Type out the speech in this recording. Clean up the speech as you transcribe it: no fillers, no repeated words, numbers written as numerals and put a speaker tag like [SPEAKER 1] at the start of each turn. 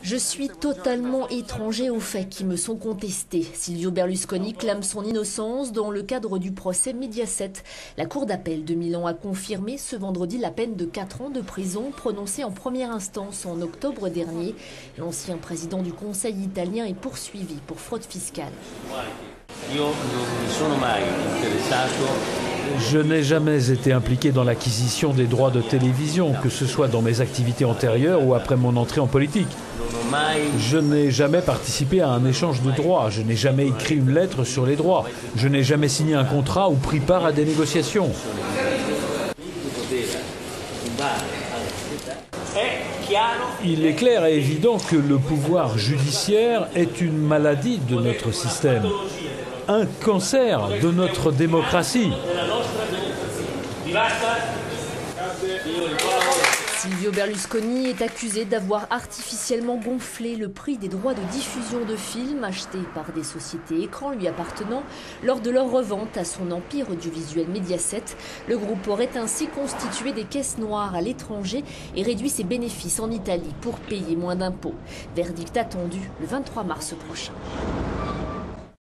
[SPEAKER 1] Je suis totalement étranger aux faits qui me sont contestés. Silvio Berlusconi clame son innocence dans le cadre du procès Mediaset. La Cour d'appel de Milan a confirmé ce vendredi la peine de 4 ans de prison prononcée en première instance en octobre dernier. L'ancien président du Conseil italien est poursuivi pour fraude fiscale.
[SPEAKER 2] Je n'ai jamais été impliqué dans l'acquisition des droits de télévision, que ce soit dans mes activités antérieures ou après mon entrée en politique. Je n'ai jamais participé à un échange de droits, je n'ai jamais écrit une lettre sur les droits, je n'ai jamais signé un contrat ou pris part à des négociations. Il est clair et évident que le pouvoir judiciaire est une maladie de notre système, un cancer de notre démocratie.
[SPEAKER 1] Silvio Berlusconi est accusé d'avoir artificiellement gonflé le prix des droits de diffusion de films achetés par des sociétés écrans lui appartenant lors de leur revente à son empire audiovisuel Mediaset. Le groupe aurait ainsi constitué des caisses noires à l'étranger et réduit ses bénéfices en Italie pour payer moins d'impôts. Verdict attendu le 23 mars prochain.